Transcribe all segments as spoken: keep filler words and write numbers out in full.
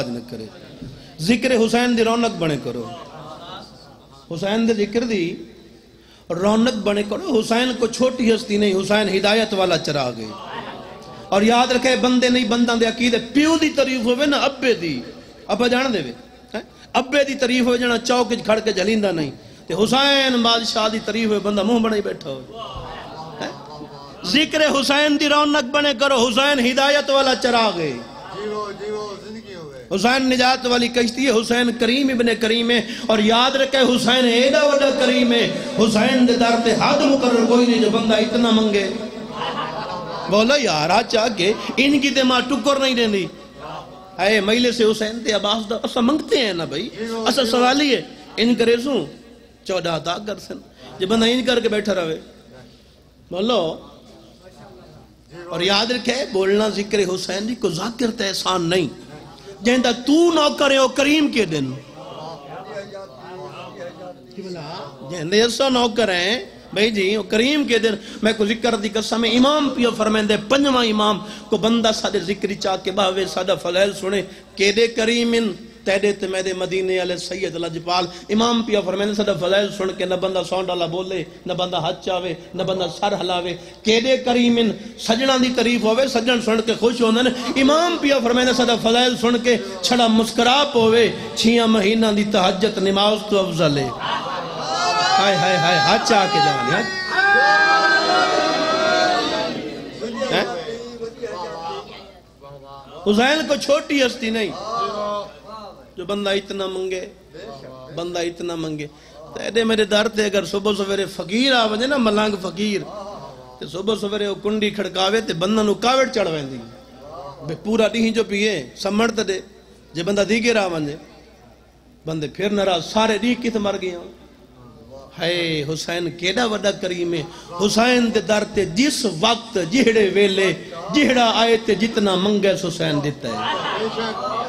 محتاج نہ کرے ذکر حسین دی رونق بنے کرو حسین دے ذکر دی رونق بنے کرو حسین کو چھوٹی ہستی نہیں حسین ہدایت والا چراغ ہے اور یاد رکھے بندے نہیں بندہ دے عقیدے پیو دی تعریف ہوئے نا ابے دی ابا جان دے وے ابے دی تعریف ہوئے جانا چوک کھڑ کے جلیندہ نہیں تے حسین بادشاہ دی تعریف ہوئے بندہ منہ بڑھائی بیٹھا ہوئے ذکر حسین دی رونق بنے کرو حسین ہدایت والا چراغ ہے حسین نجات والی کشتی ہے حسین کریم ابن کریم ہے اور یاد رکھے حسین ایڈا وڈا کریم ہے حسین دے در تے حد مقرر کوئی نہیں جو بندہ اتنا منگے بولا یارا چاہ کے ان کی تے ماں ٹکر نہیں دیں دی اے مہلے سے حسین تے عباس دا اسا منگتے ہیں نا بھائی اسا سوالی ہے ان کرے سوں چودہ عطا کر سن جو بندہ ان کر کے بیٹھا رہے بولو اور یاد رکھے بولنا ذکر حسین جی کو ذاکر تے احسان نہیں جہندہ تو نوکر ہے او کریم کے دن جہندہ ایسا نوکر ہیں بھئی جی او کریم کے دن میں کو ذکر دی قسم امام پیو فرمائیں دے پنجواں امام کو بندہ سادے ذکری چاہ کے باوے سادہ فلیل سنے کہ دے کریمن تیدے تے میں دے مدینے علیہ سید اللہ جپال امام پیا فرمائنے صدا فضائل سن کے نہ بندہ سونڈ اللہ بولے نہ بندہ ہاتھ چاہوے نہ بندہ سر ہلاوے کیدے کریمن سجنہ دی تعریف ہوئے سجن سن کے خوش ہوندے امام پیا فرمائنے صدا فضائل سن کے چھڑا مسکراپ ہوئے چھیاں مہینہ دی تحجت نماز تو افضل ہے ہائے ہائے ہائے ہاتھ چاہ کے جانے حسین کو چھوٹی ہستی نہیں جو بندہ اتنا منگے بندہ اتنا منگے تیرے میرے در تے اگر صبح سویرے فقیر آوے نا ملانگ فقیر تے صبح سویرے وہ کنڈی کھڑکاوے تے بندہ نو کاوٹ چڑھویں دی بے پورا نہیں جو پیئے سمڑ تے دے جے بندہ دیگر آوے بندے پھر نراز سارے دی کت مر گیا ہے حسین کیڑا وڈا کریم ہے حسین دے در تے جس وقت جہڑے ویلے جہڑا آئے تے جتنا منگے حسین دیتا ہے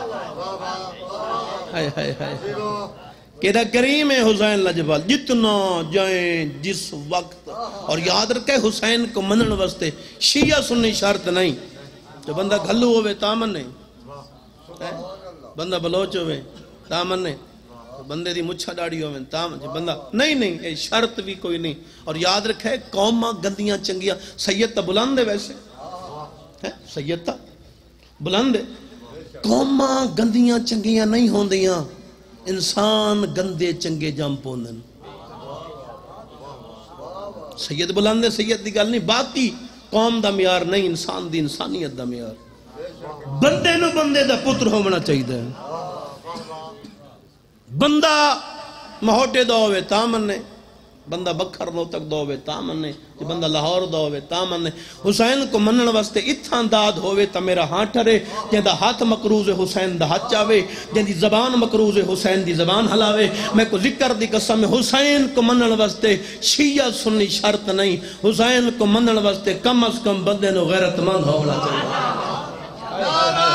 ہائے ہائے ہائے کیڑا کریم ہے حسین لجبال جتنا جائیں جس وقت اور یاد رکھے حسین کو منن واسطے شیعہ سنی شرط نہیں جو بندہ گھلو ہوئے تامن نہیں بندہ بلوچ ہوئے تامن نہیں بندے دی مچھا ڈاڑی ہوئے تامن بندہ نہیں نہیں اے شرط بھی کوئی نہیں اور یاد رکھے قومہ گندیاں چنگیاں سید تا بلند ہے ویسے سید تا بلند ہے قومہ گندیاں چنگیاں نہیں ہوندیاں انسان گندے چنگے جام پوندن سید بلند ہے سید دی گل نہیں باقی قوم دا میار نہیں انسان دی انسانیت دا میار بندے نو بندے دا پتر ہونا چاہیے دا بندہ مہوٹے دا ہوئے تامن نے بندہ بکھر نو تک دا ہوئے تامن نے بندہ لاہور دا ہوئے تامن نے حسین کو منن واسطے اتھان داد ہوئے تا میرا ہاتھ ٹھرے جن دا ہاتھ مقروض حسین دا ہاتھ چاوے جن دی زبان مقروض حسین دی زبان ہلاوے میں کو ذکر دی قسم حسین کو منن واسطے شیعہ سنی شرط نہیں حسین کو منن واسطے کم از کم بندے نو غیرت مند ہونا چاہیے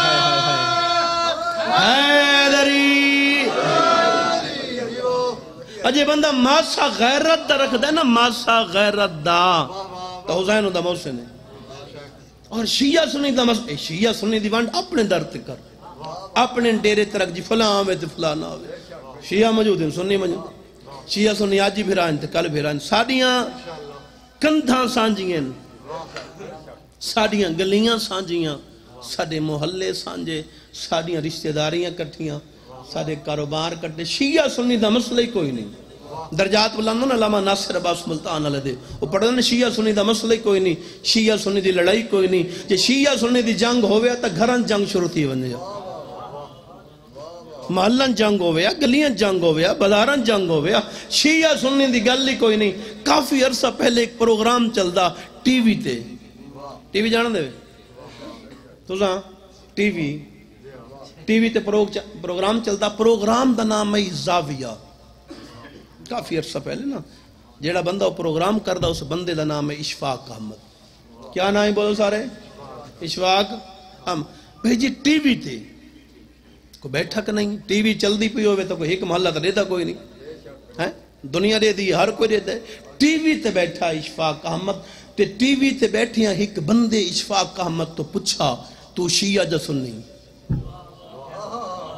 حیدری اجے بندہ ماسا غیرت دا رکھ دے نا ماسا غیرت دا تو حسین دا محسن ہے اور شیعہ سنی دا محسن شیعہ سنی دی وانڈ اپنے درد کر اپنے ڈیرے ترک جی فلاں آوے تے فلاں آوے شیعہ موجود ہیں سنی موجود شیعہ سنی آجی بھیرائن تے کل بھیرائن ساڑیاں کندھاں سانجیاں ساڑیاں گلیاں سانجیاں ساڑے محلے سانجے ساڑیاں رشتہ داریاں کٹھیاں سارے کاروبار کرتے شیعہ سنی دا مسئلہ ہی کوئی نہیں درجات بلندن علامہ ناصر عباس ملتان علیہ دے وہ پڑھتے ہیں شیعہ سنی دا مسئلہ ہی کوئی نہیں شیعہ سنی دی لڑائی کوئی نہیں جے شیعہ سنی دی جنگ ہوئے تا گھران جنگ شروع تھی بن جا محلن جنگ ہوئے گلیاں جنگ ہوئے بازاران جنگ ہوئے شیعہ سنی دی گل ہی کوئی نہیں کافی عرصہ پہلے ایک پروگرام چل دا ٹی وی تے ٹی وی جانا دے تو ساں ٹی وی ٹی وی تے پروگرام چلتا پروگرام دا نام ہے زاویہ کافی عرصہ پہلے نا جیڑا بندہ وہ پروگرام کردہ اس بندے دا نام ہے اشفاق احمد کیا نام ہے بولو سارے اشفاق احمد بھئی جی ٹی وی تے کو بیٹھا کہ نہیں ٹی وی چل دی پی ہوئے تو کوئی ایک محلہ تا دیتا کوئی نہیں دنیا دے دی ہر کوئی دیتا ہے ٹی وی تے بیٹھا اشفاق احمد تے ٹی وی تے بیٹھیاں ایک بندے اشفاق احمد تو پچھا تو شیعہ جو سننی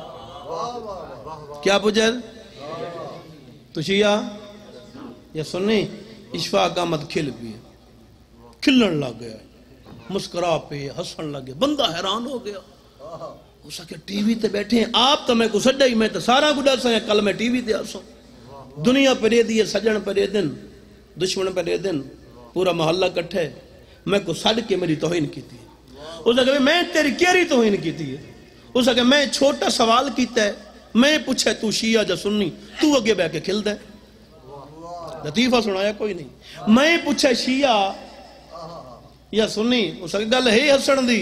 کیا پوچھے تو شیعہ یا سنی اشفاق احمد کھل پی کھلن لگ گیا مسکرا پہ ہسن لگ گیا بندہ حیران ہو گیا اس کے ٹی وی تے بیٹھے ہیں آپ تو میں کو سڈا ہی میں تو سارا کو ڈر سا کل میں ٹی وی تے آسا دنیا پہ رے دی سجن پہ رے دن دشمن پہ رے دن پورا محلہ کٹھے میں کو سڑ کے میری توہین کی تھی اس نے کہا میں تیری کیری توہین کی تھی اس نے کہا میں چھوٹا سوال کیتا ہے میں پوچھے تو شیعہ جا سنی تو اگے بے کے کھل دے لطیفہ سنایا کوئی نہیں میں پوچھے شیعہ یا سنی اس نے گل ہے ہسن دی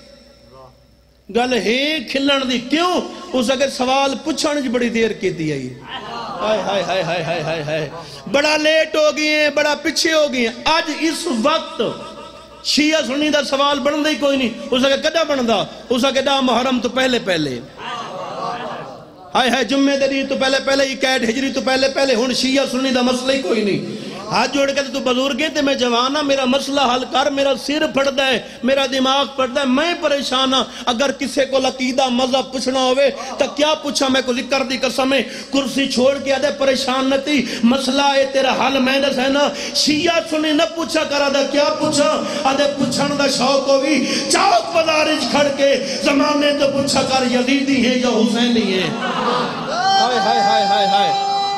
گل ہے کھلن دی کیوں اس نے سوال پوچھنے جی بڑی دیر کی تھی آئی ہائے ہائے ہائے ہائے ہائے ہائے ہائے بڑا لیٹ ہو گئی ہیں بڑا پچھے ہو گئی ہیں آج اس وقت شیعہ سنی دا سوال بن ہی کوئی نہیں اس نے کدہ بن دا اس نے دا محرم تو پہلے پہلے ہائے ہائے جمعہ دری تو پہلے پہلے اکیٹ ہجری تو پہلے پہلے ہون شیعہ سنی دا مسئلہ ہی کوئی نہیں ہاتھ جوڑ کے تو بزرگیں تے میں جوانا میرا مسئلہ حل کر میرا سر پڑھتا ہے میرا دماغ پڑھتا ہے میں پریشانہ اگر کسے کو لقیدہ مذہب پوچھنا ہوئے تو کیا پوچھا میں کو ذکر دی قسمیں کرسی چھوڑ کے آدھے پریشان نہ تھی مسئلہ ہے تیرا حل میں نے سہنا شیعہ سنی نہ پوچھا کرا دا کیا پوچھا آدھے پوچھن دا شوق ہوئی چاک بزارج کھڑ کے زمانے تو پوچھا کر یزیدی ہے یا حسینی ہے ہائے ہائے ہائے ہائے ہائے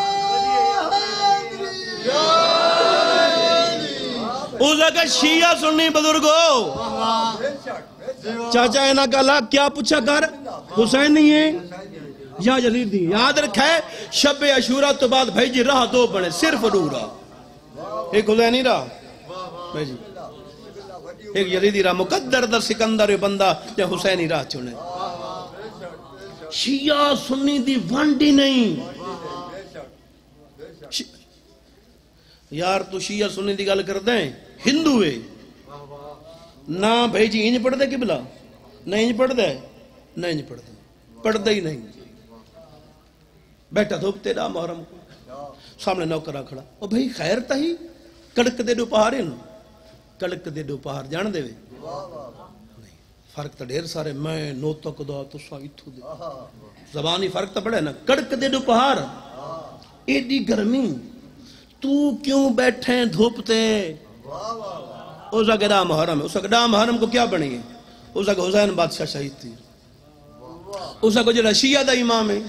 اس لگا شیعہ سنی بزرگو چاچا اینا کہا کیا پوچھا کر حسینی ہے یا یزیدی یاد رکھے شب عاشورہ تو بعد بھائی جی راہ دو بنے صرف رو رہا ایک حسینی رہا بھائی جی ایک یزیدی رہا مقدر در سکندر بندہ یا حسینی راہ چنے شیعہ سنی دی وانڈی نہیں یار تو شیعہ سنی دی گل کر دیں ہندو ہے نہ بھائی جی انج پڑھ دے قبلہ نہ انج پڑھ دے نہ انج پڑھ دے پڑھ دے ہی نہیں بیٹھا دھوپ تیرا محرم کو سامنے نوکرہ کھڑا او بھائی خیر تا ہی کڑک دے دو پہاڑے نا کڑک دے دو پہاڑ جان دے وے فرق تا ڈھیر سارے میں نوتا کدا تو سا اتھو دے زبانی فرق تا پڑے نا کڑک دے دو پہاڑ ایڈی گرمی تو کیوں بیٹھیں دھوپتے اس کا گدا محرم ہے اس کا گدا محرم کو کیا بنی ہے اس کا حسین بادشاہ شہید تھی اس کا جو شیعہ دا امام ہے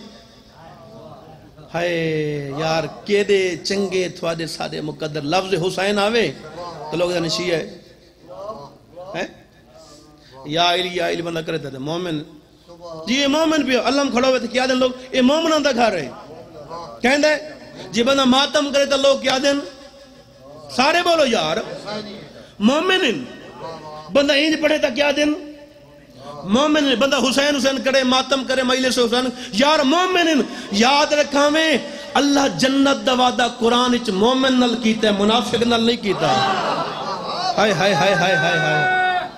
ہائے یار کے دے چنگے تھوڑے سادے مقدر لفظ حسین آوے تو لوگ جانے شیعہ ہے یا علی یا علی بندہ کرے تھے مومن جی یہ مومن بھی علم کھڑا ہوئے تھے کیا دن لوگ یہ مومنان دا گھر ہے کہیں دے جی بندہ ماتم کرے تو لوگ کیا دن سارے بولو یار مومن بندہ اینج پڑھے تا کیا دن مومن بندہ حسین حسین کرے ماتم کرے مجلس حسین یار مومن یاد رکھا میں اللہ جنت دا وعدہ قرآن اچ مومن نل کیتا ہے منافق نل نہیں کیتا ہائے ہائے ہائے ہائے ہائے ہائے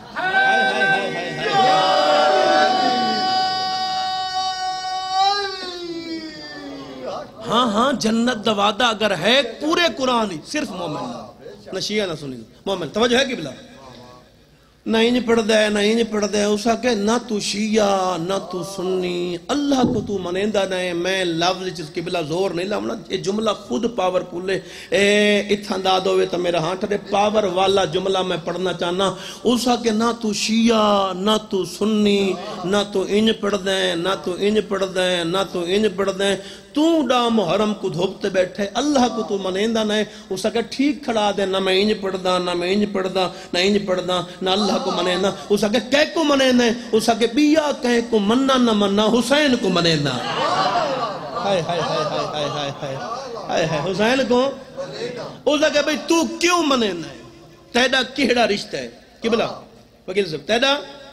ہاں ہاں جنت دا وعدہ اگر ہے پورے قرآن ہی صرف مومن نہ شیعہ نہ سنی مومن توجہ ہے قبلہ نہ انج پڑھ دے نہ انج پڑھ دے اسا کہ نہ تو شیعہ نہ تو سنی اللہ کو تو منیندہ نہیں میں لفظ چیز قبلہ زور نہیں لاؤں یہ جملہ خود پاور پولے اے اتھا داد ہوئے تو میرا ہاں ٹھڑے پاور والا جملہ میں پڑھنا چاہنا اسا کہ نہ تو شیعہ نہ تو سنی نہ تو انج پڑھ دیں نہ تو انج پڑھ دیں نہ تو انج پڑھ دیں تو ڈا محرم کو دھوپتے بیٹھے اللہ کو تو منیندہ نہیں اسا کہ ٹھیک کھڑا دے نہ میں انج پڑھ دا نہ میں انج پڑھ دا نہ انج پڑھ دا نہ اللہ کو منینا اسا کہ کہہ کو منینا اسا کہ بیا کہہ کو مننا نہ مننا حسین کو منینا ہائے ہائے ہائے ہائے ہائے ہائے ہائے ہائے حسین کو اسا کہ بھئی تو کیوں منینا ہے تیڑا کہڑا رشتہ ہے قبلہ وکیل صاحب تیڑا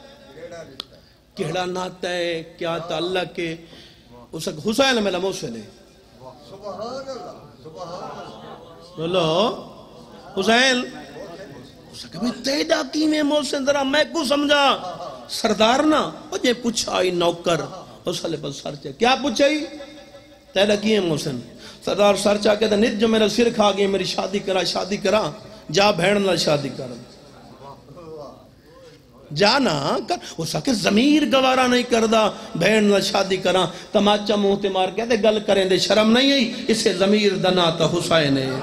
کہڑا ناتا ہے کیا تعلق ہے اس کا حسین میں لموسن ہے سبحان اللہ سبحان اللہ حسین اس کا بھی تیدہ کی میں موسن ذرا میں کو سمجھا سردار نا مجھے پوچھائی نوکر اس حلے پر سر چاہ کیا پوچھائی تیدہ کی میں موسن سردار سر چاہ کہتا نت جو میرا سر کھا گئی میری شادی کرا شادی کرا جا بھیڑ نہ شادی کرا جانا کر اس کے ضمیر گوارا نہیں کردہ بہن نہ شادی کراں تماچا منہ تے مار کے دے گل کریں دے شرم نہیں ہے اسے ضمیر دنا تا حسین ہے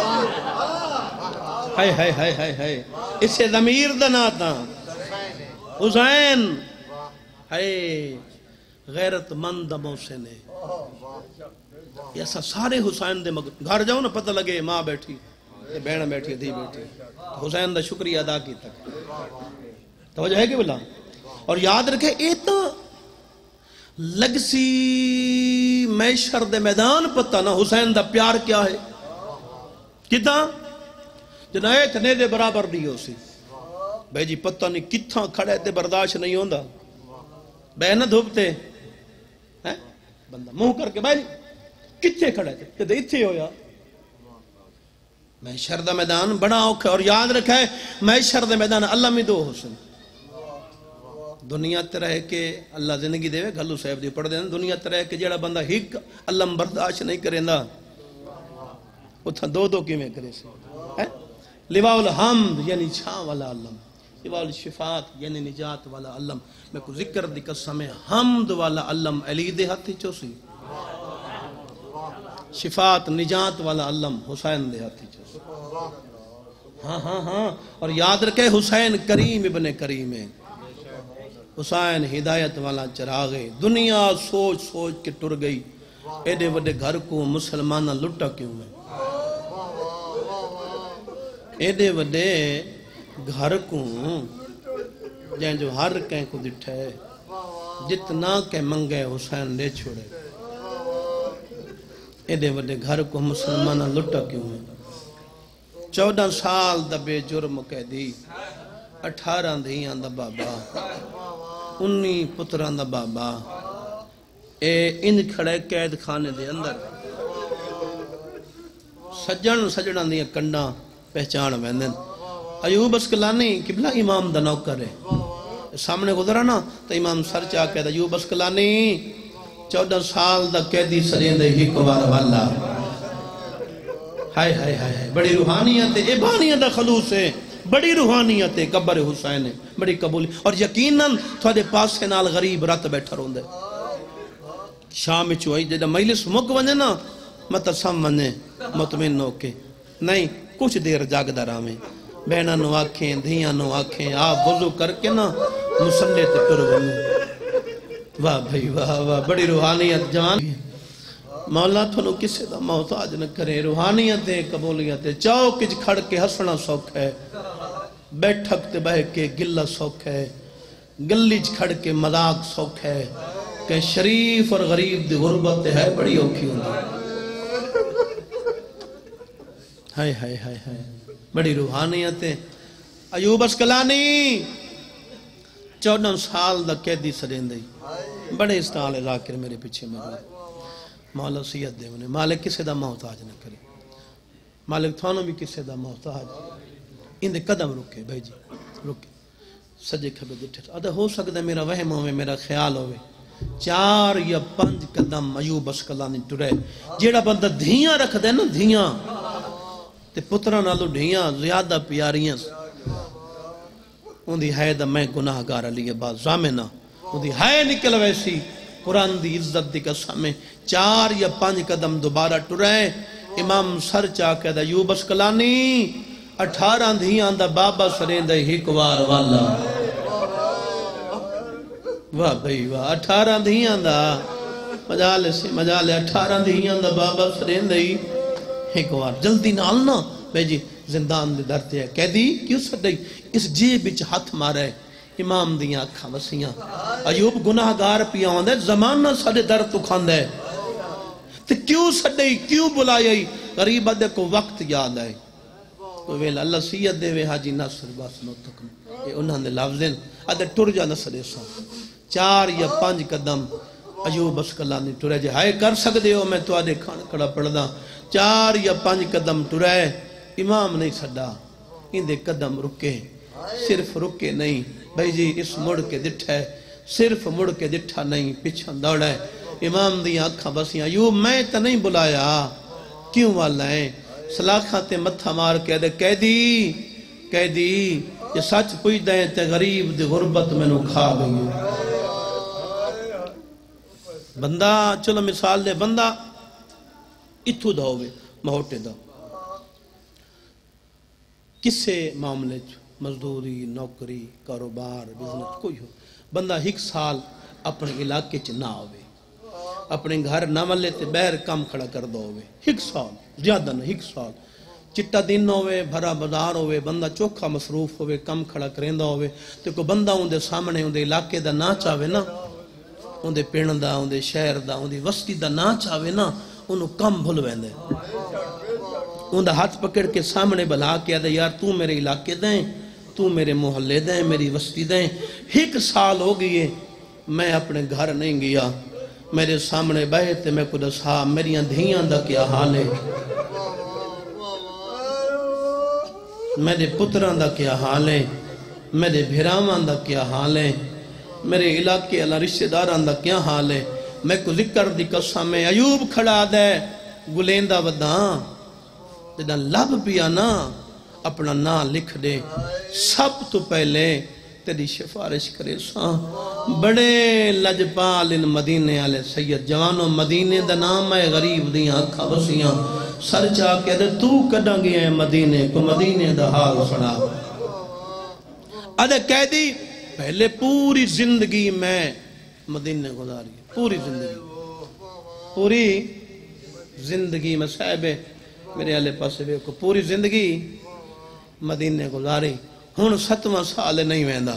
ہائے ہائے ہائے ہائے ہائے اسے ضمیر دنا تا حسین ہائے غیرت مند محسن ہے ایسا سارے حسین دے مگر گھر جاؤ نا پتہ لگے ماں بیٹھی بہن بیٹھی دھی بیٹھی حسین دا شکریہ ادا کی تک توجہ ہے کہ بلا اور یاد رکھے اے تو لگ سی میشر دے میدان پتہ نا حسین دا پیار کیا ہے کتا جنائے تھنے دے برابر نہیں ہو سی بھائی جی پتہ نہیں کتھاں کھڑے تے برداشت نہیں ہوندہ بہن دھوپتے بندہ منہ کر کے بھائی کتھے کھڑے تھے کہ اتھے ہو یا محشر دا میدان بڑا اوکھے اور یاد رکھے محشر دا میدان اللہ میں دو حسن دنیا تے رہ کے اللہ زندگی دے وے گھلو صاحب دی پڑھ دے دنیا تے رہ کے جیڑا بندہ ہک اللہ برداشت نہیں کریں دا اتھا دو دو کی میں کرے سے لواء الحمد یعنی چھاں والا علم لواء الشفاعت یعنی نجات والا علم میں کو ذکر دی قسم حمد والا علم علی دے ہاتھی چوسی شفاعت نجات والا علم حسین دے ہاتھی چوسی ہاں ہاں ہاں اور یاد رکھے حسین کریم ابن کریم ہے حسین ہدایت والا چراغے دنیا سوچ سوچ کے ٹر گئی ایڈے وڈے گھر کو مسلمانہ لٹا کیوں ہے ایڈے وڈے گھر کو جائیں جو ہر کہیں کو دٹھے جتنا کہ منگے حسین لے چھوڑے ایڈے وڈے گھر کو مسلمانہ لٹا کیوں ہے چودہ سال دا بے جرم کہہ دی اٹھارہ دھیاں دا بابا انی پتران دا بابا اے ان کھڑے قید خانے دے اندر سجن سجنان دیا کنڈا پہچان ویندن ایوب اسکلانی قبلہ امام دا نوکر ہے سامنے گزرا نا تو امام سر چاہ کہتا ایوب اسکلانی چودہ سال دا قیدی سرین دے ہی کوار والا ہائے ہائے ہائے بڑی روحانیت ہے ابانیت خلوص ہے بڑی روحانیت ہے قبر حسین ہے بڑی قبولی اور یقیناً تھوڑے پاس سے نال غریب رات بیٹھا رون دے شام چوئی جدہ مجلس مک ونے نا مت سم ونے مطمئن ہو کے نہیں کچھ دیر جاگ دا رامیں بہنہ نو آکھیں دھیاں نو آکھیں آپ وضو کر کے نا مسلح تے پر ونو واہ بھائی واہ واہ بڑی روحانیت جوان مولا تھنو کسے دا محتاج نہ کرے روحانیت دے قبولیت دے چاو کچھ کھڑ کے ہسنا سوکھ ہے بیٹھک تے بہ کے گلہ سوکھ ہے گلیچ کھڑ کے مذاق سوکھ ہے کہ شریف اور غریب دی غربت ہے بڑی اوکھی ہوندی ہائے ہائے ہائے ہائے بڑی روحانیت ہے ایوب اسکلانی چودہ سال دا قیدی سرین دی بڑے استعال ذاکر میرے پیچھے مگر مولا سید دے انہیں مالک کسے دا محتاج نہ کرے مالک تھانوں بھی کسے دا محتاج ان دے قدم رکے بھائی جی رکے سجے کھبے دٹھے ادھا ہو سکتا میرا وہم ہوئے میرا خیال ہوئے چار یا پنج قدم ایوب اسکلانی ٹرے جیڑا بندہ دھیاں رکھ دے نا دھیاں تے پترہ نالو ڈھیاں زیادہ پیاریاں ان دی ہے دا میں گناہ گار علی بعد زامنہ ان دی ہے نکل ویسی قرآن دی عزت دی قسم میں چار یا پانچ قدم دوبارہ ٹرائے امام سر چاکہ دا ایوب اسکلانی اٹھارہ دھیاں دا بابا سرین دا ہکوار والا واہ بھئی واہ اٹھارہ دھیاں دا مجالے سے مجالے اٹھارہ دھیاں دا بابا سرین دا ہکوار جلدی نالنا بھئی جی زندان دے درتے ہے قیدی کیوں سڑی اس جیب بچ ہاتھ مارا ہے امام دیاں اکھا وسیاں ایوب گناہ گار پیا ہوندے زمانہ سڑے در تو کھاندے تو کیوں سڑے کیوں بلائی غریب ادھے کو وقت یاد آئے تو ویل اللہ سید دے وے حاجی ناصر باس نو تکم یہ انہاں دے لفظیں ادھے ٹر جا نصر ایسا چار یا پانچ قدم ایوب اسکلانی ٹرے جے ہائے کر سکتے ہو میں تو آدھے کھانا کھڑا پڑھ دا چار یا پانچ قدم ٹرے امام نہیں سڑا ان دے قدم رکے صرف رکے نہیں بھائی جی اس مڑ کے دٹھا ہے صرف مڑ کے دٹھا نہیں پچھا دوڑا ہے امام دیاں اکھا بسیاں یوں میں تا نہیں بلایا کیوں والا ہے سلاخاں تے متھا مار کے دے قیدی قیدی یہ سچ پوچھ دیں تے غریب دی غربت میں نو کھا گئی ہے بندہ چلو مثال دے بندہ اتھو دا ہوئے مہوٹے دا کسے معاملے مزدوری نوکری کاروبار بزنس کوئی ہو بندہ ایک سال اپنے علاقے چ نہ ہوئے اپنے گھر نہ ملے تے بہر کام کھڑا کر دو ہوئے ایک سال زیادہ نہ ایک سال چٹا دن ہوئے بھرا بازار ہوئے بندہ چوکھا مصروف ہوئے کم کھڑا کریندہ ہوئے تے کو بندہ ان دے سامنے ان دے علاقے دا نہ چاہوے نا ان دے پیڑن دا ان دے شہر دا ان دے وسطی دا نہ چاہوے نا انہوں کم بھول ویندے ان دا ہاتھ پکڑ کے سامنے بلا کے دے یار تو میرے علاقے دیں تو میرے محلے دیں میری وسطی دیں ایک سال ہو گئی میں اپنے گھر نہیں گیا میرے سامنے بیٹھے میں کو دسا میری دھیاں دا کیا حال ہے میرے پتران دا کیا حال ہے میرے بھیرامان دا کیا حال ہے میرے علاقے اللہ رشتہ داران دا کیا حال ہے میں کو ذکر دی قسم میں ایوب کھڑا دے گلیندہ وداں جدہ لب پیا نا اپنا نا لکھ دے سب تو پہلے تیری شفارش کرے ساں بڑے لجپال ان مدینے آلے سید جوانوں مدینے دا نام ہے غریب دیاں اکھا وسیاں سر چاہ کے دے تو کڑا گیا ہے مدینے کو مدینے دا حال سنا ادھے کہہ دی پہلے پوری زندگی میں مدینے گزاری پوری زندگی پوری زندگی میں صاحبے میرے آلے پاسے بے کو پوری زندگی مدینے گزاری ہون ستواں سال نہیں ویندہ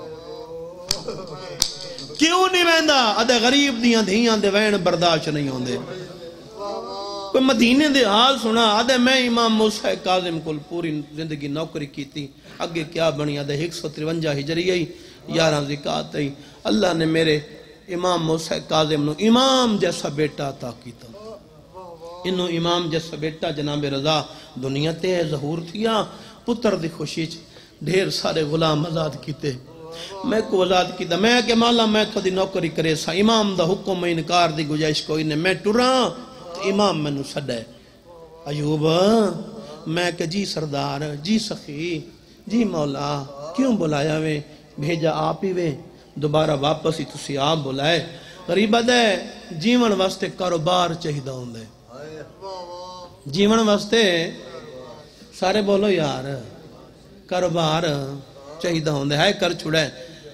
کیوں نہیں ویندہ ادھے غریب دیاں دھیاں دے وین برداشت نہیں ہوندے کوئی مدینے دے حال سنا ادھے میں امام موسیٰ کاظم کو پوری زندگی نوکری کی تھی اگے کیا بنی ادھے ایک سو ترونجا ہجری آئی یارہ زکاة آئی اللہ نے میرے امام موسیٰ کاظم نو امام جیسا بیٹا عطا کیتا انہوں امام جیسا بیٹا جناب رضا دنیا تے ظہور تھیا پتر دی خوشی ڈھیر سارے غلام آزاد کیتے میں کو آزاد کیتا میں کہ مولا میں تو دی نوکری کرے سا امام دا حکم میں انکار دی گجائش کوئی نے میں ٹران امام میں نو سڑے ایوب میں کہ جی سردار جی سخی جی مولا کیوں بلایا وے بھیجا آپ ہی وے دوبارہ واپس ہی تسی آپ بلائے غریبہ دے جیون واسطے کاروبار چاہیدہ ہوں دے جیون واسطے سارے بولو یار کاروبار چاہیدہ ہوں دے ہے کر چھڑے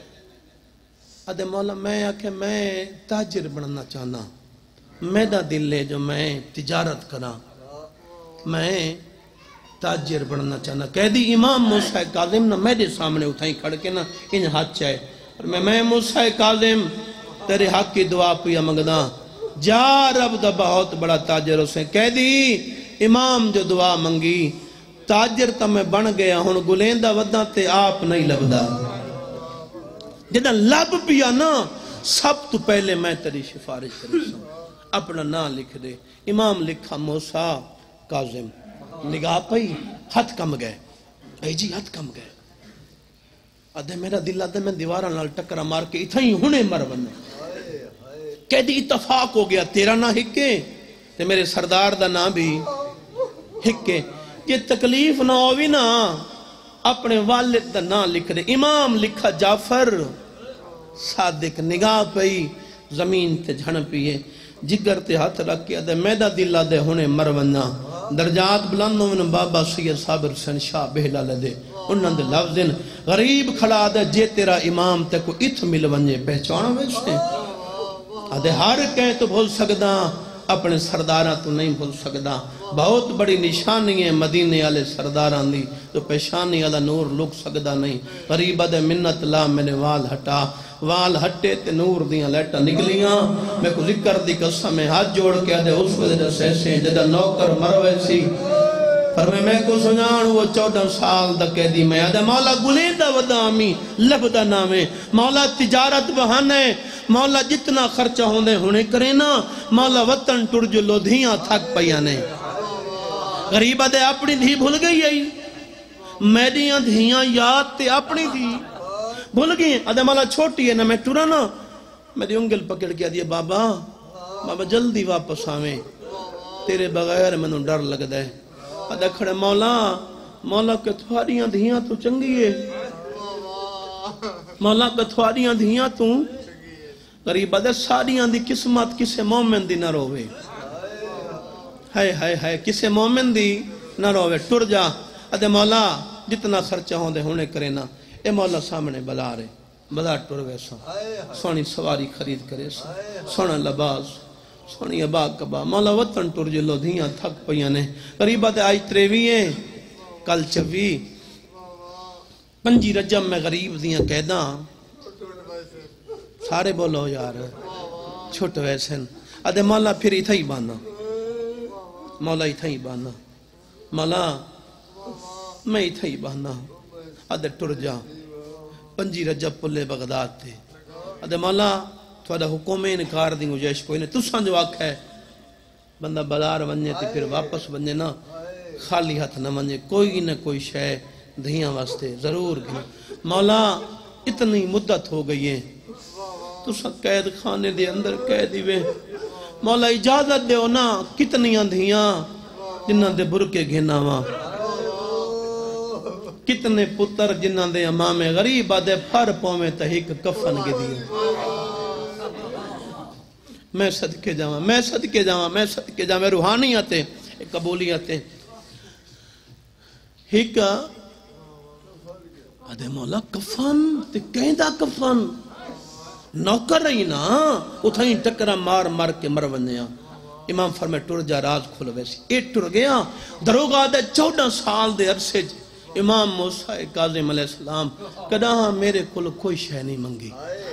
ادھے مولا میں آکھے میں تاجر بننا چاہنا میرا دل لے جو میں تجارت کرا میں تاجر بننا چاہنا کہہ دی امام موسیٰ کاظم نہ میرے سامنے اٹھائیں کھڑ کے نہ ان ہاتھ چاہے اور میں میں موسیٰ کاظم تیرے حق کی دعا پیا مگدہ جا رب دا بہت بڑا تاجر اسے کہہ دی امام جو دعا منگی تاجر تا میں بن گیا ہون گلیندہ ودہ تے آپ نہیں لبدا جدہ لب پیا نا سب تو پہلے میں تیری شفارش کرے سا اپنا نا لکھ دے امام لکھا موسیٰ کاظم نگاہ پئی ہاتھ کم گئے اے جی ہاتھ کم گئے ادھے میرا دل آدھے میں دیوارہ نال ٹکرہ مار کے اتھا ہی ہونے مر بنے کہہ دی اتفاق ہو گیا تیرا نا ہکے تے میرے سردار دا نا بھی ہکے یہ تکلیف نہ ہوئی نا اپنے والد دا نا لکھ دے امام لکھا جعفر صادق نگاہ پئی زمین تے جھن پیئے جگر تے ہاتھ رکھ کے دے میدہ دل دے ہونے مرونا درجات بلندوں میں بابا سید صابر حسین شاہ بہلا لدے انہوں دے لفظن غریب کھڑا دے جے تیرا امام تے کو ات مل ونجے پہچانا ویسے آدھے ہر کہیں تو بھول سکدا اپنے سردارہ تو نہیں بھول سکدا بہت بڑی نشانی ہے مدینے والے سرداران دی تو پیشانی والا نور لک سکدا نہیں غریب دے منت لا میں نے وال ہٹا وال ہٹے تے نور دیاں لیٹا نکلیاں میں کو ذکر دی قسم میں ہاتھ جوڑ کے دے اس وجہ سے سے جدہ نوکر مروے سی پر میں میں کو سنان وہ چودہ سال دا کہہ دی میں آدھے مولا گلیندہ ودامی لبدہ نامے مولا تجارت بہانے مولا جتنا خرچہ ہوندے ہونے کرے نا مولا وطن ٹرجو لودھیاں تھک پیانے غریبہ دے اپنی دھی بھول گئی ہے میڈیاں دھیاں یاد تے اپنی دھی بھول گئی ادھے مولا چھوٹی ہے نا میں ٹورا نا میری انگل پکڑ کے دیا بابا بابا جلدی واپس آویں تیرے بغیر میں ڈر لگ دے ادھے کھڑے مولا مولا کہ تھواریاں دھیاں تو چنگی ہے مولا کتھواریاں دھیاں تو غریبہ دے ساریاں دی قسمت کسے مومن دی نہ روے ہائے ہائے ہائے کسے مومن دی نہ روے ٹر جا ادھے مولا جتنا خرچہ ہوں دے ہونے کرے نا اے مولا سامنے بلا رہے بلا ٹر گئے سا سونی سواری خرید کرے سا سونا لباس سونی ابا کبا مولا وطن ٹر جلو دھیاں تھک پیانے غریبہ دے آج تریویے کل چوی پنجی رجب میں غریب دیاں قیداں سارے بولو یار چھوٹ ویسن ادھے مولا پھر ہی تھا بانا مولا ہی تھا بانا مولا میں ہی تھا بانا ادھے ٹر جا پنجی رجب پلے بغداد تھے ادھے مولا تھوڑا حکومے انکار دی گجائش کوئی نہیں تساں جو آکھ ہے بندہ بازار ونجے تے پھر واپس ونجے نا خالی ہاتھ نہ ونجے کوئی نہ کوئی شے دھیاں واسطے ضرور گنا مولا اتنی مدت ہو گئی ہے تساں قید خانے دے اندر قیدی وے مولا اجازت دے نا کتنیاں دھیاں جنہاں دے برکے گھنا وہاں کتنے پتر جنہاں دے امام غریب آدھے پھر پومے تحیق کفن کے دیئے میں صدقے جاواں میں صدقے جاواں میں صدقے جاواں روحانیت ہے قبولیت ہے ہک آدھے مولا کفن تے کہندہ کفن نوکر رہی نا اتھائیں ٹکرہ مار مار کے مر ونیا امام فرمائے ٹر جا راز کھل ویسی ایٹ ٹر گیا دروگا دے چودہ سال دے عرصے امام موسیٰ کاظم علیہ السلام کداں میرے کل کوئی شے نہیں منگی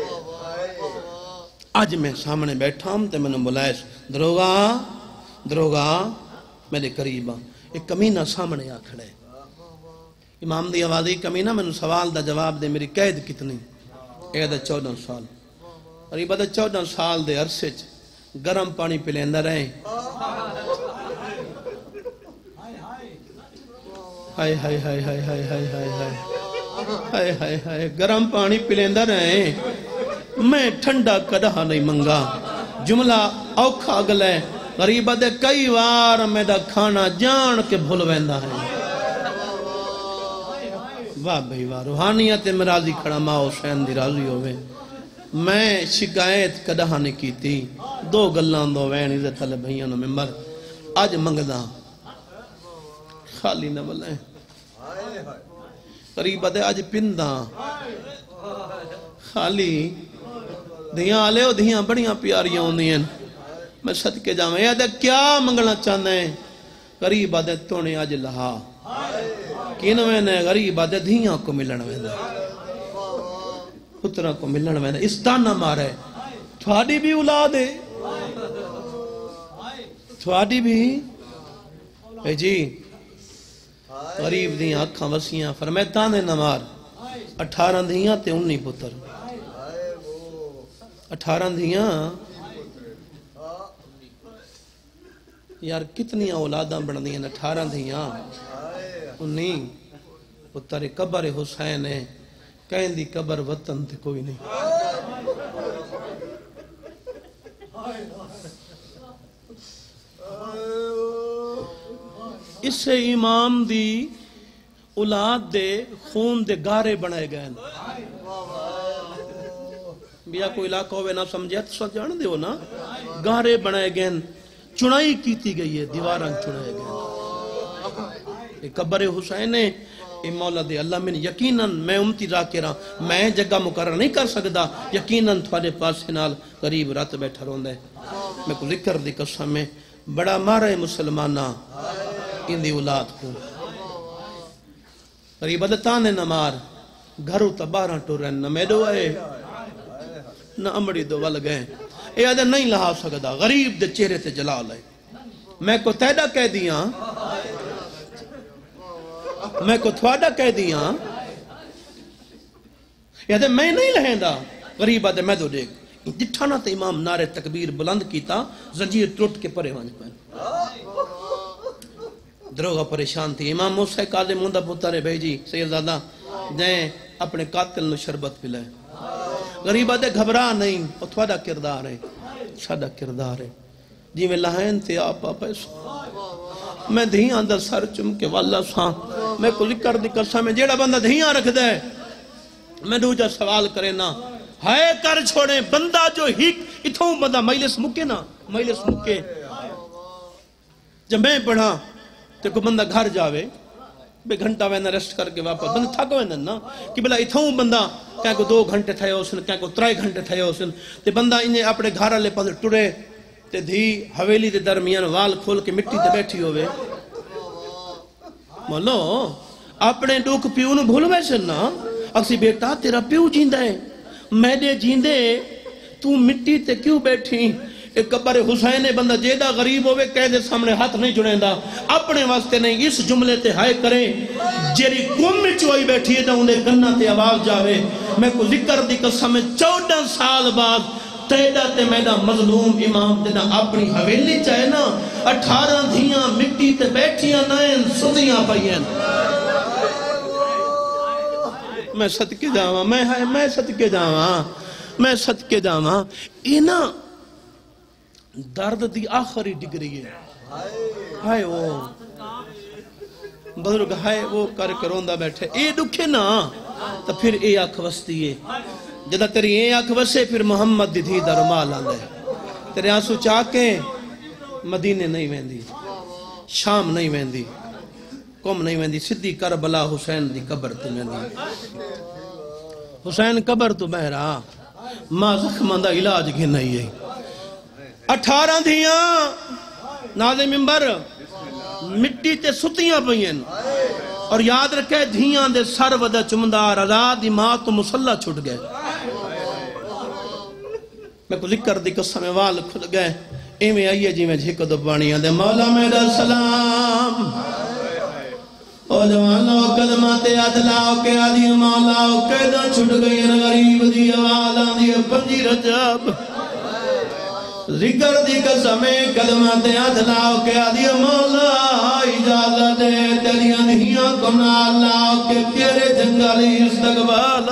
آج میں سامنے بیٹھا ہوں تے میں نے بلائے دروگا دروگا میرے قریبا ایک کمینہ سامنے آ کھڑے امام دی آوازی کمینہ میں نے سوال دا جواب دے میری قید کتنی اے دا چودہ سال قریبا دا چودہ سال دے عرصے گرم پانی پلیندہ رہے ہائے ہائے ہائے ہائے ہائے ہائے ہائے ہائے ہائے ہائے ہائے گرم پانی پلیندہ رہے میں ٹھنڈا کڑھا نہیں منگا جملہ اوکھا گلے غریبہ دے کئی وار میں دا کھانا جان کے بھول ویندہ ہے واہ بھئی واہ روحانیت میں راضی کھڑا ماں حسین دی راضی ہوئے میں شکایت کڑھا نہیں کی تھی دو گلان دو وین عزت علی بھئیانوں میں مر آج منگدہ خالی نہ بلائیں قریبہ دے آج پندہ خالی دھیاں آلے ہو دھیاں بڑیاں پیاریاں ہوندی ہیں میں صدقے جاؤں یہ دے کیا منگنا چاہنے ہیں قریبہ دے تونے آج لہا کینویں نے غریبہ دے دھیاں کو ملن ویندہ پترہ کو ملن ویندہ اس تانہ مارے تھوڑی بھی اولاد ہے تھوڑی بھی اے جی غریب دیاں اکھاں وسیاں فرمائے تانے نہ مار اٹھارہ دیاں تے انی پتر اٹھارہ دیاں یار کتنی اولاداں بڑھ دیاں اٹھارہ دیاں انی پتر قبر حسین ہے کہیں دی قبر وطن تے کوئی نہیں اس سے امام دی اولاد دے خون دے گارے بنائے گئے بیا کوئی علاقہ ہوئے نہ سمجھے تو سب جان دے ہو نا گارے بنائے گئے چنائی کیتی گئی ہے دیواراں چنائے گئے قبر حسین ہے اے مولا دے اللہ میں یقیناً میں امتی راکرہ میں جگہ مقرر نہیں کر سکتا یقیناً تھوڑے پاس نال غریب رات بیٹھا رون دے میں کو ذکر دی قسم میں بڑا مارا ہے مسلمانہ ان دی اولاد کو غریب دتانے نہ مار گھرو تبارہ ٹورن نہ میڈو ہے نہ امڑی دو ول گئے اے آدھے نہیں لہا سکتا غریب دے چہرے تے جلال ہے میں کو تیدہ کہہ دیاں میں کو تھوڑا کہہ دیاں یہ آدھے میں نہیں لہیں دا غریب آدھے میں دو دیکھ جٹھانا تے امام نعرے تکبیر بلند کیتا زنجیر ٹوٹ کے پرے وانج پہن دروگا پریشان تھی امام موسیٰ کاظم مندہ پتر بھائی جی سیدزادہ جائیں اپنے قاتل نو شربت پلائے غریبہ دے گھبرا نہیں وہ تھوڑا کردار ہے سادہ کردار ہے جی میں لہین تے آپا پیسو میں دھیاں دا سر چم کے واللہ ساں میں کو لکر دی قسم میں جیڑا بندہ دھیاں رکھ دے میں دوجہ سوال کرے نا ہائے کر چھوڑیں بندہ جو ہی اتھوں بندہ مجلس مکے نا مجلس مکے جب میں پڑھا تو کوئی بندہ گھر جاوے بے گھنٹہ وینا ریسٹ کر کے واپس بندہ تھک وینا نا کہ بلا اتھوں بندہ کہیں کو دو گھنٹے تھے ہو سن کہیں کو ترائی گھنٹے تھے ہو سن تے بندہ انہیں اپنے گھر والے پاس ٹرے تے دھی حویلی دے درمیان وال کھول کے مٹی تے بیٹھی ہوئے مولو اپنے دکھ پیو نو بھول ویسے نا اکسی بیٹا تیرا پیو جیندہ ہے میڈے جیندے تو مٹی تے کیوں بیٹھی ایک قبر حسین بندہ جیدہ غریب ہوئے قیدے سامنے ہاتھ نہیں جڑیں دا اپنے واسطے نہیں اس جملے تے ہائے کریں جیری قوم میں چوئی بیٹھی ہے دا انہیں گنہ تے آواز جاوے میں کو ذکر دی قسم چودہ سال بعد تیدہ تے میدہ مظلوم امام تے نہ اپنی حویلی چاہے نا اٹھارہ دھیاں مٹی تے بیٹھیاں نائن سدیاں پائیں میں صدقے جاواں میں میں صدقے جاواں میں صدقے جاواں یہ نا درد دی آخری ڈگری ہے ہائے وہ بزرگ ہائے وہ کر کروندہ بیٹھے اے دکھے نا تو پھر اے آنکھ وستی ہے جدہ تیری اے آنکھ وسے پھر محمد دی دھی درمال آلے تیرے آنسو چاکے مدینے نہیں ویندی شام نہیں ویندی قوم نہیں ویندی صدی کربلا حسین دی قبر تے ویندی حسین قبر تو بہرا ماں زخمہ دا علاج گھن نہیں ہے اٹھارہ دھیاں نازِ ممبر مٹی تے ستیاں پئین اور یاد رکھے دھیاں دے سر ودہ چمدار رات دی ماں تو مسلح چھٹ گئے میں کو ذکر دی قسم وال کھل گئے ایمیں آئیے جی میں جھک دو بانیاں دے مولا میرا سلام او جوانو قدمات عدلاؤ کے آدھی مولاؤ قیدہ چھٹ گئی غریب دی آوازاں دی پنجی رجب ذکر دی قسمیں قدمات عدلاؤ کے آدھی مولا اجازت دے تیریاں دھیاں کمنا اللہ کے پیرے جنگالی استقبال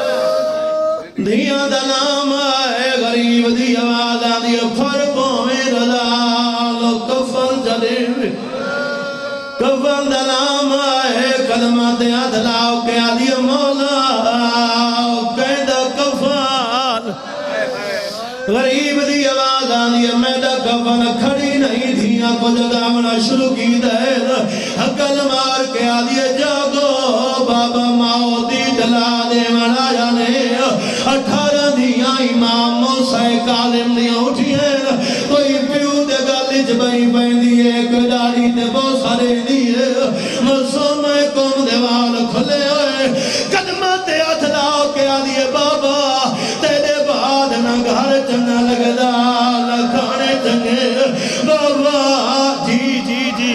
دھیاں دا نام آئے غریب دی آوازاں دی فرقوں میں رضا کفن جلے کفن دا نام آئے قدمات عدلاؤ کے آدھی مولا قیدہ کفن غریب دی آواز آنی ہے میدہ کفن کھڑی نہیں دھیاں کو جگامنا شروع کی دے حقل مار کے آدھی جاگو بابا ماؤ دی جلا دے منا جانے اٹھارہ دھیاں امام موسیٰ کالم دیا اٹھی ہیں کوئی پیو دے گالی جبائی پہن دیئے ایک داری دے بہت سارے دیئے مسلم کم دیوال کھلے ہوئے قدمات عدلاؤ کے آدھی بابا تیرے بعد نہ گھر چنگا لگدا لکھانے چنگے بابا جی جی جی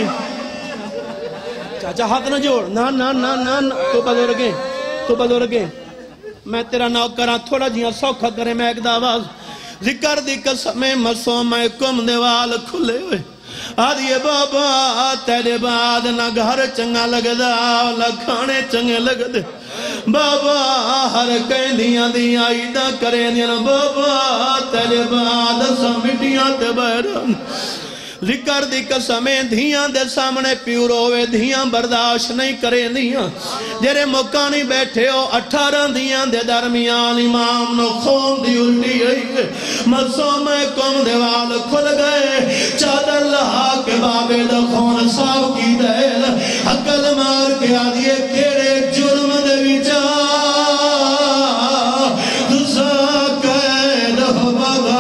چاچا ہاتھ نہ جوڑ نا نا نا نا تو بدو رکھیں تو بدو رکھیں میں تیرا نوکران تھوڑا جیاں سوکھا کرے میں ایک دعواز ذکر دی قسمیں مسوم کم دیوال کھلے ہوئے آدھیے بابا تیرے بعد نہ گھر چنگا لگدا لکھانے چنگے لگدے بابا ہر کہیں دیاں دیاں ایدہ کریں دیاں بابا تیرے بعد سمٹیاں تے بہران ذکر دی قسمیں دھیاں دے سامنے پیور ہوئے دھیاں برداشت نہیں کریں دیاں جیرے مکانی بیٹھے ہو اٹھارہ دھیاں دے درمیان امام نو خون دی الٹی گئی مسوم کم دیوال کھل گئے چادر لہا کے بابے دا خون صاف کی دے حقل مار کے آدھیے کیڑے جرم دے بیچا دسا قید ہو بابا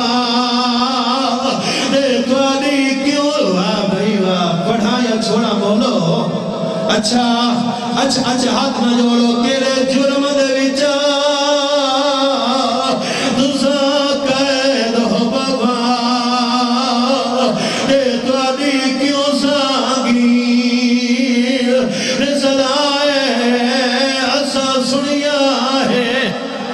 دیکھو پڑھایا چھوڑا بولو اچھا اچھا اچھا ہاتھ نہ جوڑو کیرے جرم دے وچا دوسا قید ہو بابا اے توڑی کیوں سانگی رسلائے اسا سنیا ہے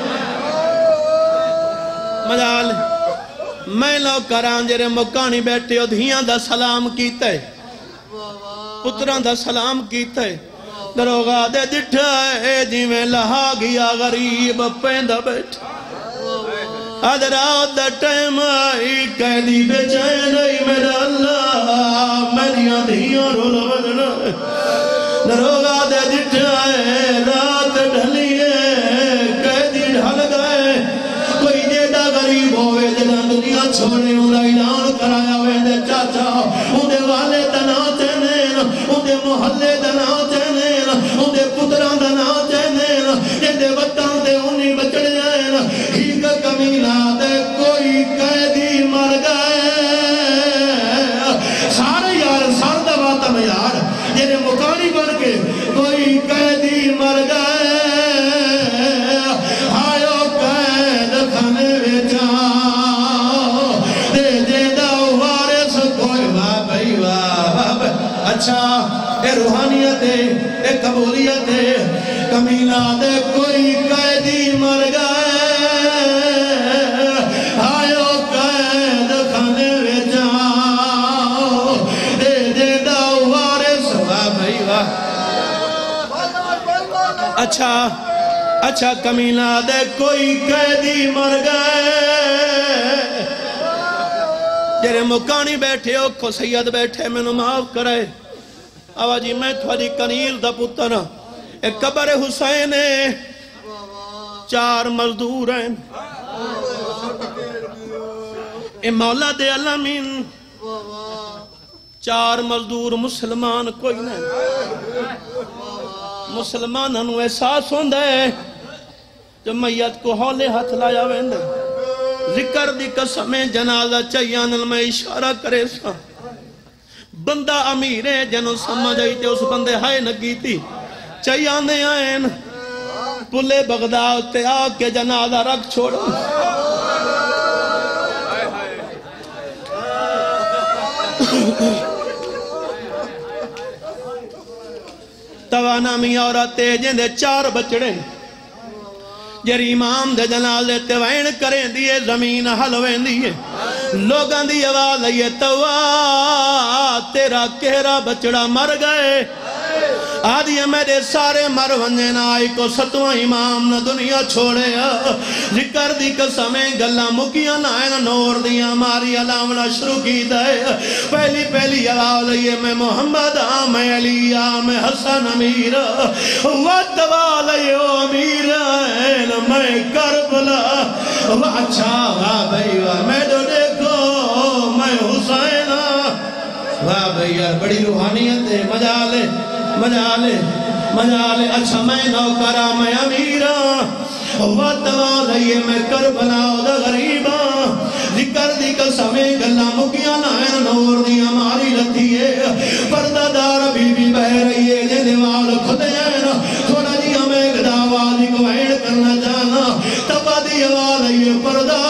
مجال میں لوگ کران جرے مکانی بیٹھے ہو دھیاں دا سلام کیتا ہے پتران دا سلام کیتا ہے دروگا دے دٹھا ہے جی میں لہا گیا غریب پیندہ بیٹھا ادرات دا ٹائم آئی قیدی بے چین آئی میرا اللہ میریاں دھیاں رول ودنا دروگا دے دٹھا ہے رات ڈھلی ہے محلے دا نام چہنے اندے پتران دا نام چہنے جندے وطن دے انہی بچڑ جائیں ہی کا کمینہ دے کوئی قیدی مر گئے سارے یار سار دا باتا میں یار جنہیں مکانی بن کے کوئی قیدی مر گئے آئیو قید کھانے بیچا دے دے دا وارث کوئی واہ بھائی واہ اچھا اے روحانیت ہے اے قبولیت ہے کمینہ دے کوئی قیدی مر گئے آئیو قید کھانے بیچا دے دے دا وارث واہ بھائی واہ اچھا اچھا کمینہ دے کوئی قیدی مر گئے جرے مکانی بیٹھے ہو کو سید بیٹھے میں نو معاف کرے آواجی میں تھوڑی کنیل دا پتر ایک قبر حسین چار مزدور ہیں اے مولا دے علامین چار مزدور مسلمان کوئی نہیں مسلمانوں احساس ہوندہ ہے جو میت کو ہولے ہاتھ لایا ویندے ذکر دی قسمیں جنازہ چیانل میں اشارہ کرے سا بندہ امیر ہے جنہوں سمجھ آئی تے اس بندے ہائے نگی تھی چیانے آئین پلے بغداد تے آکے جنازہ رکھ چھوڑا توانا می عورتے جندے چار بچڑے جری امام دے جنازے تے وین کریں دیئے زمین حلوین دیئے لوگاں دی آواز آئیے توا تیرا کہرا بچڑا مر گئے آدھی میرے سارے مر ونجے نہ آئی کو ستواں امام نہ دنیا چھوڑے ذکر دی قسمیں گلہ مکیاں نہ آئے نہ نور دیاں ماری علامنا شروع کی دائے پہلی پہلی آواز آئیے میں محمد آم علی آم حسن امیر وَتَوَالَيْ امیر آئین میں کربلا اچھا واہ بھائی واہ میں جو دیکھو میں حسین واہ بھائی یار بڑی روحانیت ہے مجالے مجالے مجالے اچھا میں نوکرہ میں امیرہ وَتَوَالَيْ میں کربلا دا غریبہ ذکر دی قسمیں گلہ مکیاں نائن نور دی ہماری لتی ہے پردہ دار بی بی بہ رہی ہے جے دیوال خود جائنا تھوڑا جی ہمیں گداوالی کو اینڈ کرنا جانا تبا دی آوالی پردہ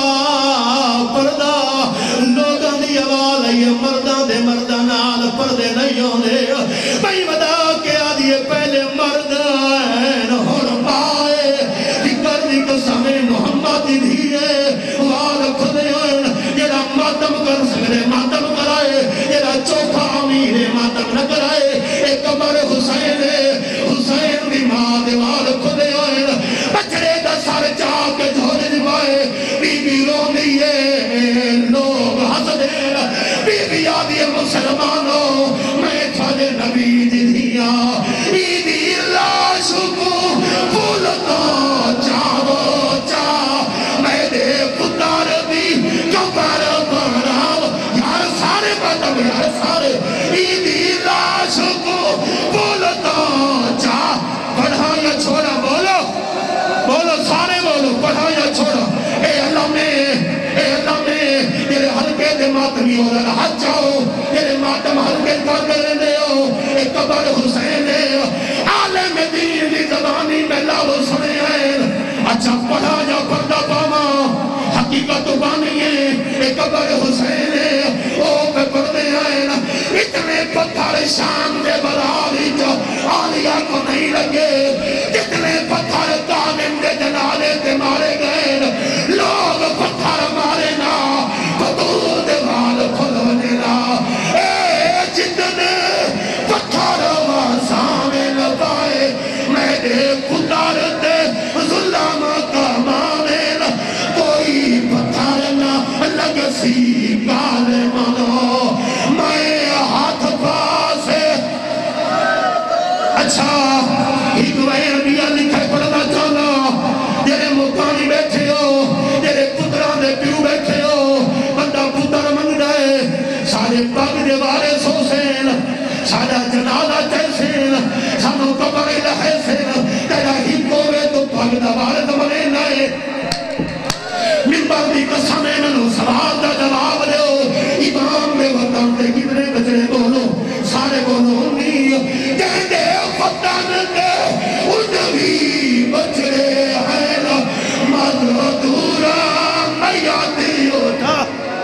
پردہ لوگاں دی آوالی مردہ دے مردہ نال پردے نہیں ہونے بھئی ودا کے آدھیے پہلے مرد ہیں ہون پائے ذکر دی قسمیں محمد دھیرے وال خود جائنا جیڑا ماتم کر سکرے ماتم کرائے جیڑا چوکھا امیر ماتم نہ کرائے ایک قبر حسین حسین دی ماں دیوال خود جائنا بچڑے دا سارے چاہ کے جھوڑے دیوائے بی بی رو دیئے لوگ ہس دے بی بی آدھی مسلمانوں میں تھوڑے نبی دی دیا ایدی لاش کو بھولتا چاہو چاہ میں دے پتار دی کبر بڑھاو یار سارے باتم یار سارے ایدی لاش کو بھولتا چاہ پڑھا یا چھوڑا بولو بولو سارے بولو پڑھا یا چھوڑا اے اللہ میں اے اللہ میں تیرے حلقے دے ماتمی ہو رہا حد جاؤ تیرے ماتم حلقے کا کرنے ہو اے قبر حسین عالم دین دی زبانی میں لاو سنے آئے اچھا پڑھا جا پردہ پاما حقیقت بانی ہے اے قبر حسین او پہ پردے آئے اتنے پتھر شام دے برالی جو آلیہ کو نہیں لگے جتنے پتھر قائم دے جنالے تے مارے گئے لوگ پتھر مارے نا بدور دے وال کھلونے نا اے جتنے پتھر واسامے لگائے میں دے پتھر دے ظلم کا مامین کوئی پتھر نہ لگ سی کال منو میں ہاتھ پاسے اچھا ایک وین بیا لکھے پڑھنا چاہنا جیرے مکانی بیٹھے ہو جیرے پتران دے پیو بیٹھے ہو بندہ پتر منگ جائے سارے پاک دے وارے سوسین سارا جنازہ پاک دا وارث بنے نائے ممبر دی قسم ہے منو سوال دا جواب دیو امام میں وطن دے کتنے بچڑے بولو سارے بولو نہیں کہتے فتن دے انوی بچڑے ہیں نا مدر دورا میاتی اٹھا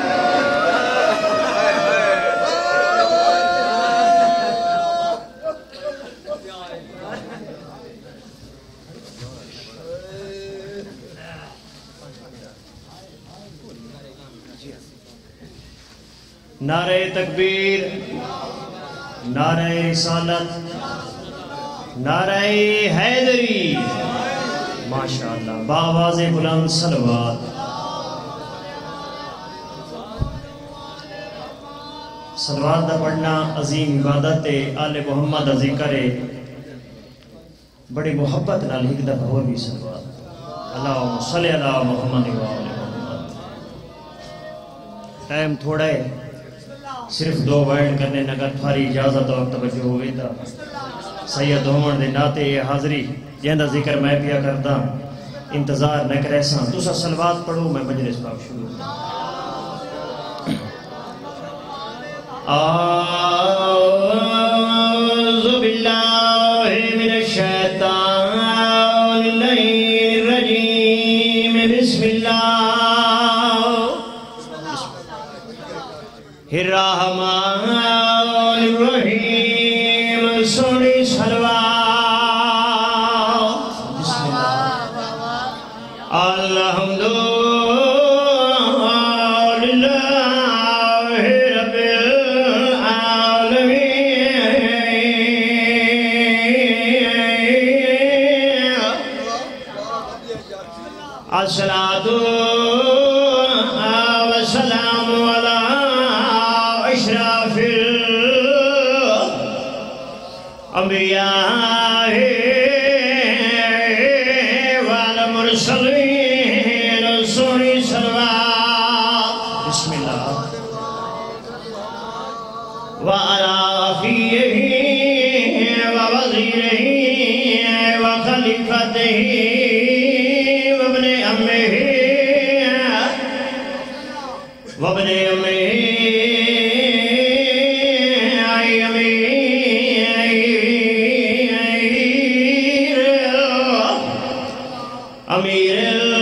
نعرہ تکبیر، نعرہ رسالت، نعرہ حیدری، ماشاءاللہ باواز بلند صلوات. صلوات دا پڑھنا عظیم عبادت آل محمد دا ذکر ہے، بڑی محبت نال ایک دفعہ ہو بھی صلوات. اللہم صلی اللہ محمد و آل محمد. ٹائم تھوڑا ہے، صرف دو وائن کرنے نگر تھواری اجازت اور توجہ ہوئی تھا. سید عمر دے ناتے حاضری جہاں ذکر میں پیا کرتا انتظار نہ کرے ساں تسا صلوات پڑھو میں مجلس پاک شروع. اعوذ باللہ من الشیطان الرجیم بسم اللہ الرحمن الرحیم. سنی صلوات بسم اللہ. الحمد للہ رب العالمین. الصلاۃ والسلام علی اشرف الانبیاء والمرسلین. سنی صلوات بسم اللہ. وعلی اخیہ ووزیرہ وخلیفتہ وابن امہ وابن امہ امیر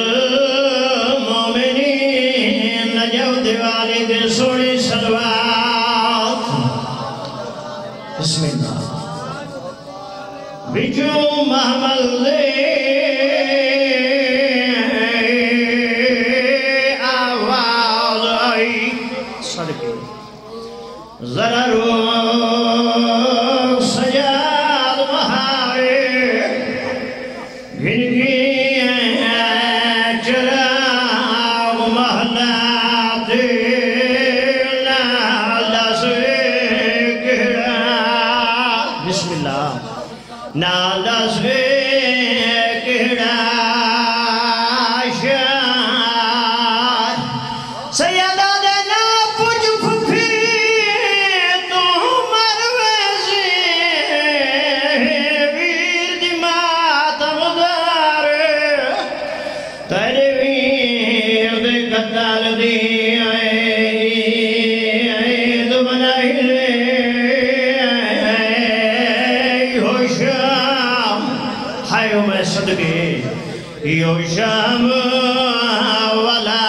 المومنین نجود والد. سنی صلوات بسم اللہ. بچو محمل دے آواز آئی صدقے ذرا رو سجاد مہارے گھن نالس کہڑا شار سیدہ دینا پوچھ پھپھی تو مرویزی ویر دی ماتم دار تیرے ویر دی قتال دی عید بنائی لے میں صدقے یو شام والا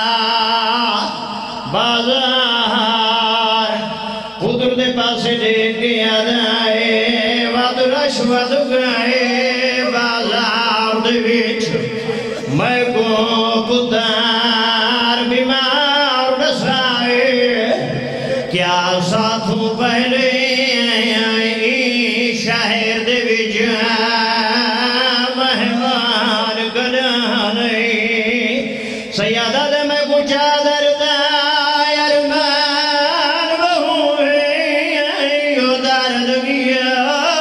بازار قدر دے پاسے دے کے آدھائے واد رش واد گائے بازار دے ویچ میں کو پتار بیمار نسائے کیا ساتھوں پہلے شہر دے ویچ سیادہ دے میں کچھ آدر دا ارمان بہوئے یو دارد گیا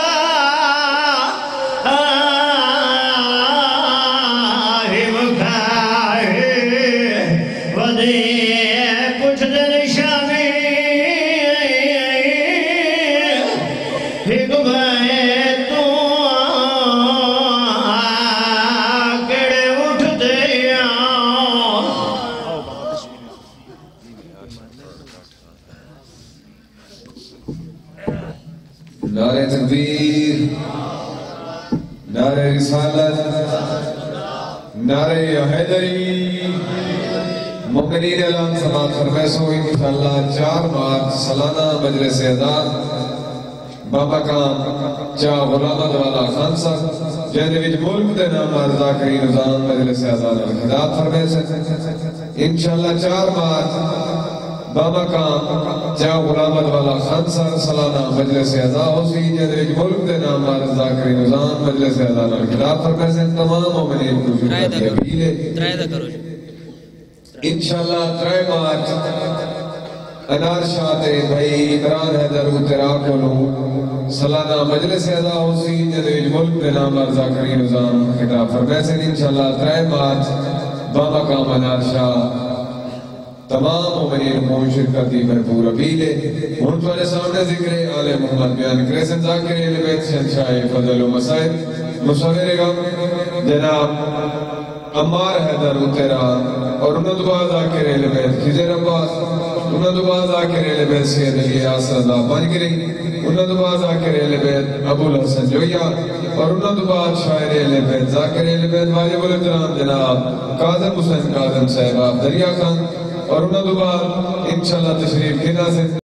آہی مکھائے ودے کچھ دن شامی ایک بھائے تو نعرہ تکبیر، نعرہ رسالت، نعرہ حیدری، مومنین اعلان سماعت فرمائے سو انشاءاللہ چار مارچ سالانہ مجلس اعداد بابا کام چاہ غلامت والا خان صاحب جہنے وچ ملک دے نام ارزا کری نظام مجلس اعداد الخدات فرمائے سے انشاءاللہ چار مارچ بابا کام چاہ غلامت والا خان صاحب سالانہ مجلس اعداد ہوسی جہنے وچ ملک دے نام ارزا کری نظام مجلس اعداد الخدات فرمائے سے تمام مومنین کو شکر اپیلے انشاءاللہ ترائے مارچ انار شاہ تے بھائی عمران حیدر اترا کولو سالانہ مجلس اعدا ہوسی جدویج ملک دے نام ارزا کری نظام خطاب فرمائے سے انشاءاللہ ترائے مارچ بابا کام انار شاہ تمام مومنین کو شرکتی بھرپور اپیلے ان والے سامنے ذکر آل محمد بیان کرے سن ذاکر اہل بیت شہنشاہ فضل و مسائب مصور غم جناب عمار حیدر اترا اور انہوں دعا ذاکر اہل بیت خضر عباس انہوں دعا ذاکر اہل بیت سید علی آسر اللہ پانگری انہوں دعا ذاکر اہل بیت ابو الحسن جویا اور انہوں دعا شاعر اہل بیت ذاکر اہل بیت واجب الاحترام جناب قاظم حسین قاظم صاحب دریا خان اور انہوں دعا انشاءاللہ تشریف کھنا سے